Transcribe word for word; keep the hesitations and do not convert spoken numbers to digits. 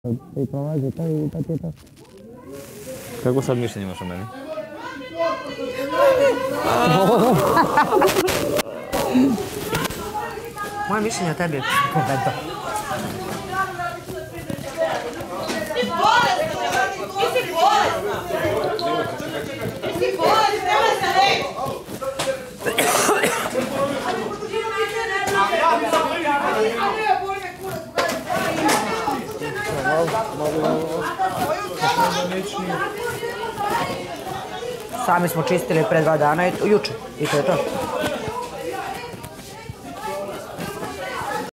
I prolazi to i to ti je to. Kako sad mišljenje imaš o meni? Moje mišljenje o tebi je povedo. Sami smo čistili pre dva dana i juče. I to je to.